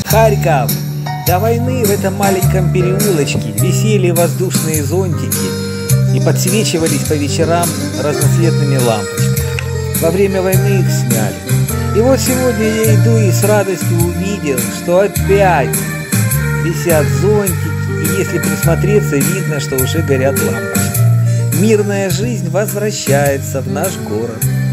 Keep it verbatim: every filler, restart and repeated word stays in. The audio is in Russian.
Харьков! До войны в этом маленьком переулочке висели воздушные зонтики и подсвечивались по вечерам разноцветными лампочками. Во время войны их сняли. И вот сегодня я иду и с радостью увидел, что опять висят зонтики, и если присмотреться, видно, что уже горят лампочки. Мирная жизнь возвращается в наш город.